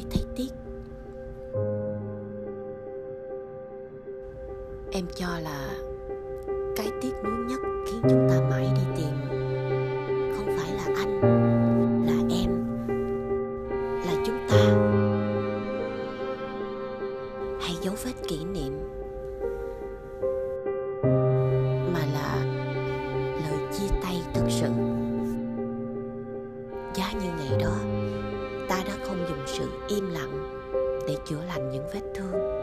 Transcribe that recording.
thấy tiếc. Em cho là cái tiếc nuối nhất khiến chúng ta mãi đi tìm không phải là anh, là em, là chúng ta, hay dấu vết kỷ niệm, mà là lời chia tay thực sự. Giá như ngày đó ta đã không dùng sự im lặng để chữa lành những vết thương,